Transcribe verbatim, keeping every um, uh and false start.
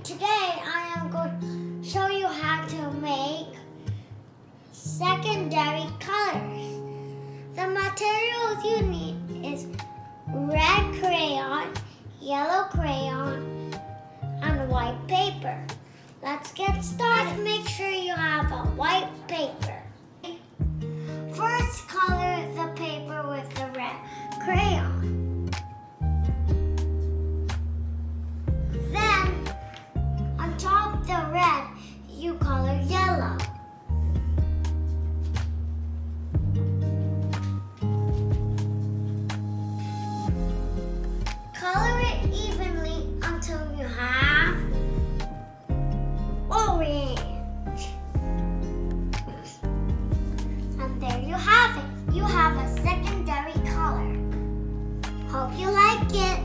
Today I am going to show you how to make secondary colors. The materials you need is red crayon, yellow crayon, and white paper. Let's get started. Make sure you have a white paper. First, color the paper with the red crayon. Then, on top of the red, you color yellow. Color it evenly until you have orange. And there you have it. You have a secondary color. Hope you like it.